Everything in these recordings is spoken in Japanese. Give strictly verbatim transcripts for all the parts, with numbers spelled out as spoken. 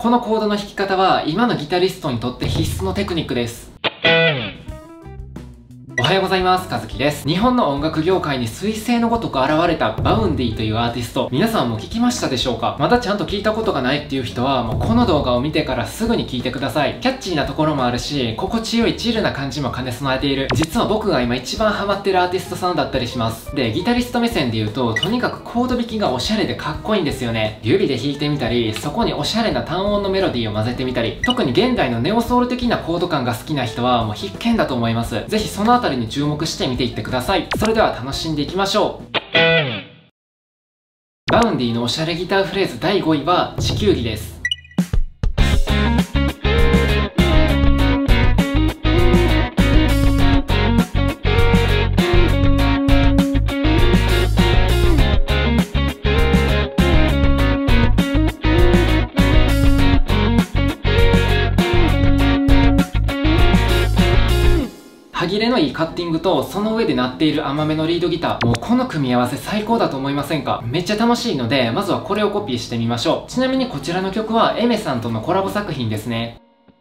このコードの弾き方は今のギタリストにとって必須のテクニックです。おはようございます。かずきです。日本の音楽業界に彗星のごとく現れたバウンディというアーティスト、皆さんも聞きましたでしょうか？まだちゃんと聞いたことがないっていう人は、もうこの動画を見てからすぐに聞いてください。キャッチーなところもあるし、心地よいチルな感じも兼ね備えている。実は僕が今一番ハマってるアーティストさんだったりします。で、ギタリスト目線で言うと、とにかくコード弾きがおしゃれでかっこいいんですよね。指で弾いてみたり、そこにおしゃれな単音のメロディーを混ぜてみたり、特に現代のネオソウル的なコード感が好きな人はもう必見だと思います。ぜひそのあたりに注目して見ていってください。それでは楽しんでいきましょう。バウンディのおしゃれギターフレーズだいごいは地球儀です。歯切れのいいカッティングとその上で鳴っている甘めのリードギター、もうこの組み合わせ最高だと思いませんか？めっちゃ楽しいので、まずはこれをコピーしてみましょう。ちなみにこちらの曲はエメさんとのコラボ作品ですね。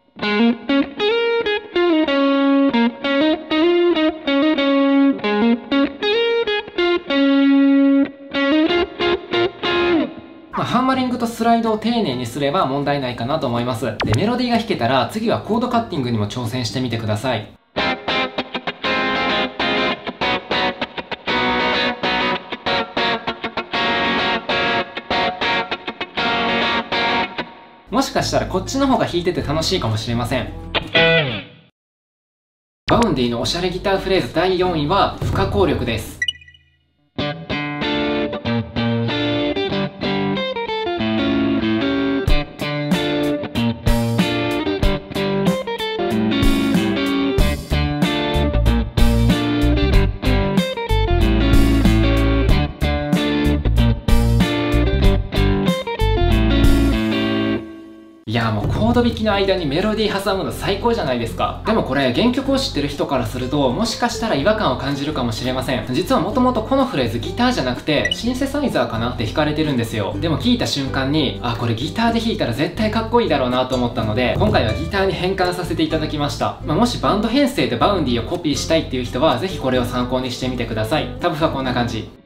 まあ、ハンマリングとスライドを丁寧にすれば問題ないかなと思います。で、メロディーが弾けたら次はコードカッティングにも挑戦してみてください。もしかしたらこっちの方が弾いてて楽しいかもしれません。バウンディのおしゃれギターフレーズだいよんいは不可抗力です。いや、もうコード弾きの間にメロディー挟むの最高じゃないですか。でもこれ原曲を知ってる人からするともしかしたら違和感を感じるかもしれません。実はもともとこのフレーズギターじゃなくてシンセサイザーかなって弾かれてるんですよ。でも聴いた瞬間に、あ、これギターで弾いたら絶対かっこいいだろうなと思ったので、今回はギターに変換させていただきました。まあ、もしバンド編成でバウンディをコピーしたいっていう人はぜひこれを参考にしてみてください。タブ譜はこんな感じ。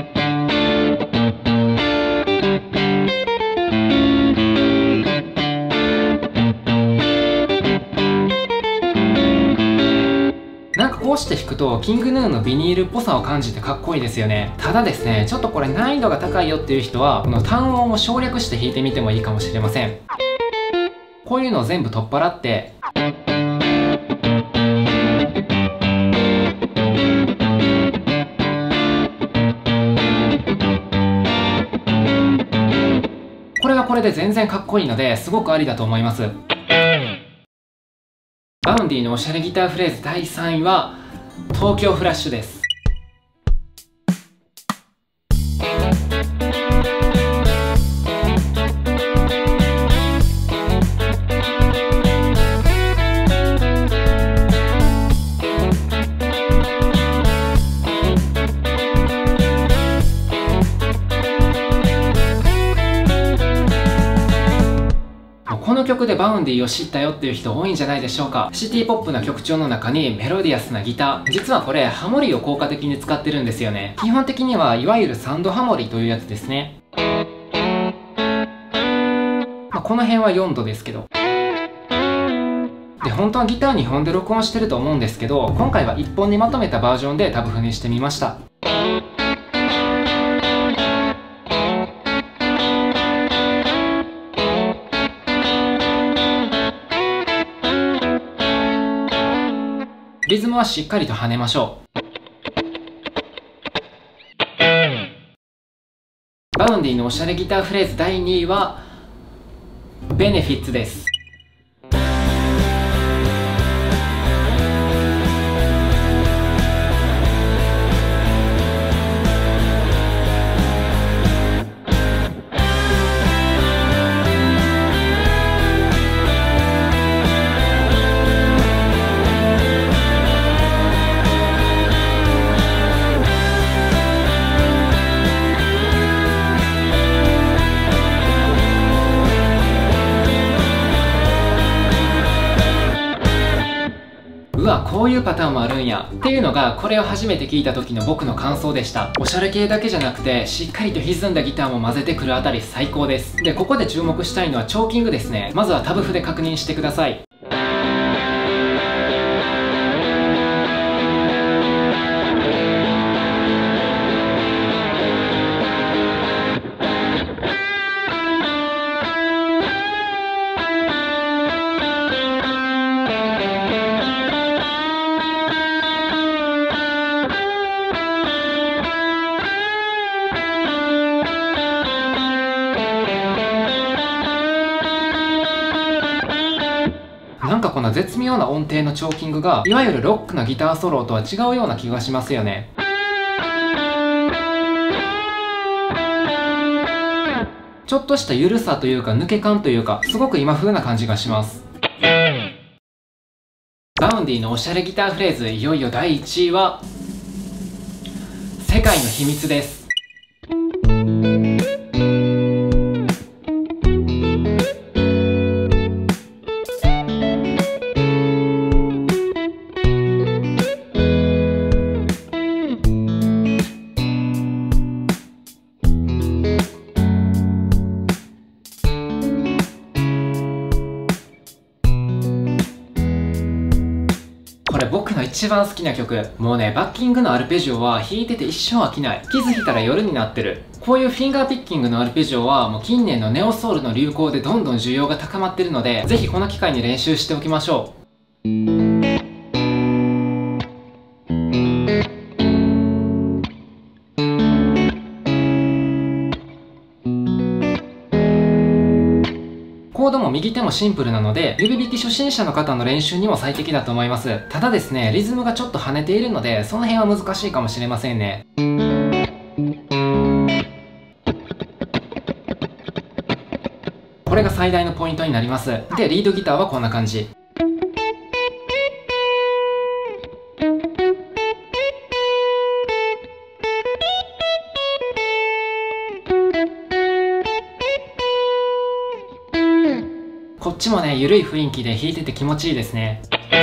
なんかこうして弾くとキングヌーのビニールっぽさを感じてかっこいいですよね。ただですね、ちょっとこれ難易度が高いよっていう人はこの単音を省略して弾いてみてもいいかもしれません。こういうのを全部取っ払ってこれはこれで全然かっこいいのですごくありだと思います。バウンディのおしゃれギターフレーズだいさんいは東京フラッシュです。この曲でバウンディを知ったよっていう人多いんじゃないでしょうか。シティポップな曲調の中にメロディアスなギター、実はこれハモリを効果的に使ってるんですよね。基本的にはいわゆるサンドハモリというやつですね。まあ、この辺はよんどですけど。で、本当はギターにほんで録音してると思うんですけど、今回はいっぽんにまとめたバージョンでタブ譜にしてみました。リズムはしっかりと跳ねましょう。バウンディのおしゃれギターフレーズだいにいはベネフィッツです。 こういうパターンもあるんやっていうのが、これを初めて聞いた時の僕の感想でした。おしゃれ系だけじゃなくてしっかりと歪んだギターも混ぜてくるあたり最高です。でここで注目したいのはチョーキングですね。まずはタブ譜で確認してください。なんかこの絶妙な音程のチョーキングがいわゆるロックなギターソロとは違うような気がしますよね。ちょっとした緩さというか抜け感というか、すごく今風な感じがします。バウンディのおしゃれギターフレーズ、いよいよだいいちいは世界の秘密です。これ僕の一番好きな曲。もうね、バッキングのアルペジオは弾いてて一生飽きない。気づいたら夜になってる。こういうフィンガーピッキングのアルペジオはもう近年のネオソウルの流行でどんどん需要が高まってるので、ぜひこの機会に練習しておきましょう。コードも右手もシンプルなので、指弾き初心者の方の練習にも最適だと思います。ただですね、リズムがちょっと跳ねているので、その辺は難しいかもしれませんね。これが最大のポイントになります。で、リードギターはこんな感じ。こっちもね、ゆるい雰囲気で弾いてて気持ちいいですね。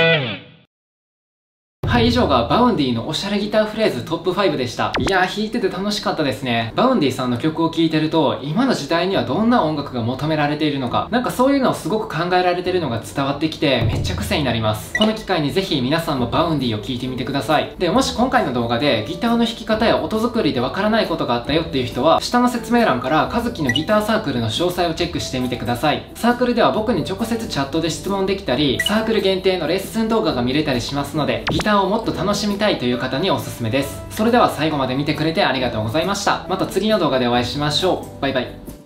はい、以上がバウンディのおしゃれギターフレーズトップファイブでした。いやー、弾いてて楽しかったですね。バウンディさんの曲を聴いてると、今の時代にはどんな音楽が求められているのか、なんかそういうのをすごく考えられてるのが伝わってきて、めっちゃ癖になります。この機会にぜひ皆さんもバウンディを聴いてみてください。で、もし今回の動画でギターの弾き方や音作りでわからないことがあったよっていう人は、下の説明欄から和樹のギターサークルの詳細をチェックしてみてください。サークルでは僕に直接チャットで質問できたり、サークル限定のレッスン動画が見れたりしますので、ギターをもっと楽しみたいという方におすすめです。それでは最後まで見てくれてありがとうございました。また次の動画でお会いしましょう。バイバイ。